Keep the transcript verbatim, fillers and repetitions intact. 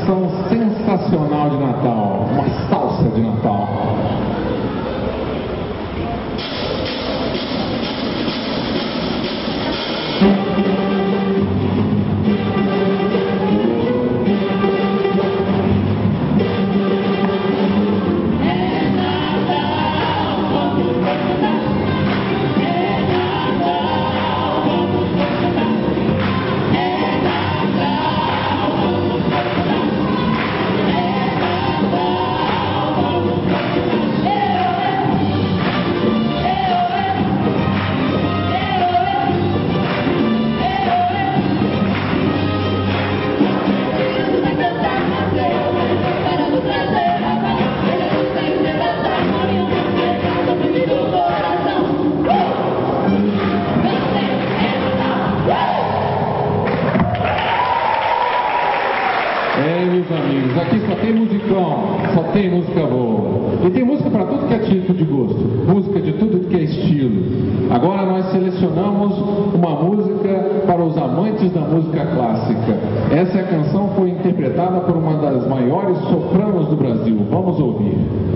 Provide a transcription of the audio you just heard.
canção sensacional de Natal, uma salsa de Natal. É, meus amigos, aqui só tem musicão, só tem música boa. E tem música para tudo que é tipo de gosto, música de tudo que é estilo. Agora nós selecionamos uma música para os amantes da música clássica. Essa canção foi interpretada por uma das maiores sopranos do Brasil. Vamos ouvir.